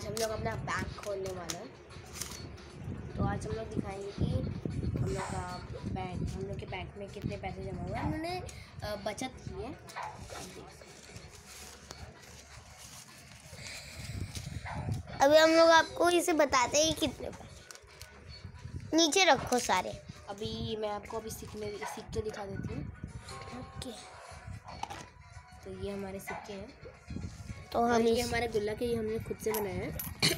हम लोग अपना बैंक खोलने वाले हैं। तो आज हम लोग दिखाएंगे कि हम लोग के बैंक में कितने पैसे जमा हुए हैं। हमने बचत की है। अभी हम लोग आपको इसे बताते हैं कितने पैसे। नीचे रखो सारे। अभी मैं आपको अभी सिक्के दिखा देती हूँ। ओके, तो ये हमारे सिक्के हैं। तो हम ये हमारे गुल्ला के, ये हमने खुद से बनाया है।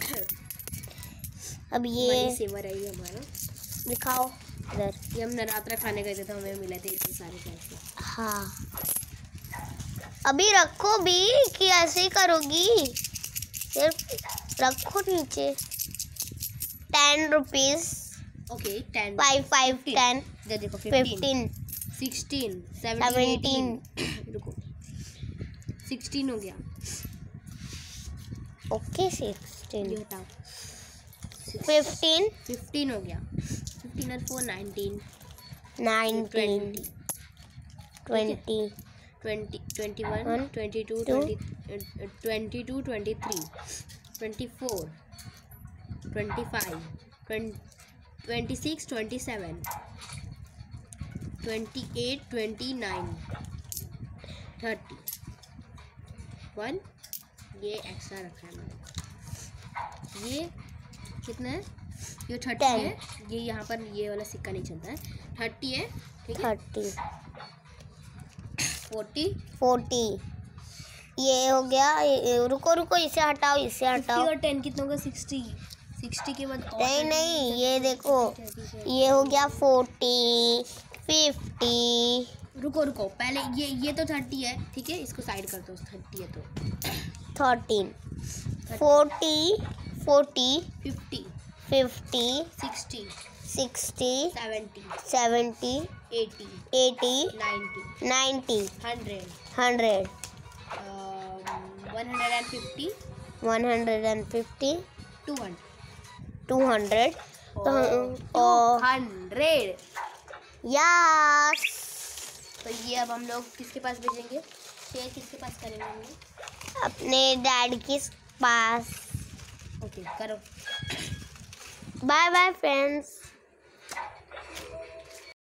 अब ये सेवर है, ये हमारा दिखाओ इधर। ये हम नवरात्रा खाने गए थे तो हमें मिले थे इतने सारे पैसे। हाँ, अभी रखो भी कि ऐसे ही करोगी? सिर्फ रखो नीचे। 10 रुपीज। ओके, 10 5 5 10 देखो 15 16 17 रुको 16 हो गया। ओके 16 ये हटाओ। 15 हो गया। 15 और 4 19 19 20 20 21 22 22 23 24 25 26 27 28 29 30 1। ये एक्स्ट्रा रखा है मैंने। ये कितना है? ये 30 है। ये यहाँ पर ये वाला सिक्का नहीं चलता है। 30 है, ठीक है। 30 40 ये हो गया। रुको इसे हटाओ, इसे हटाओ। 50 और 10 कितना होगा? 60 के बाद नहीं, ये देखो, ये हो गया 40 50। रुको पहले ये तो 30 है, ठीक है। इसको साइड कर दो। 30 है तो 13 40 50 60 70 70 80 90 100 100 150 200 200 100। यस। तो ये अब हम लोग किसके पास भेजेंगे? शेयर किसके पास करेंगे हम लोग? अपने डैड के पास। ओके, करो। Bye bye friends.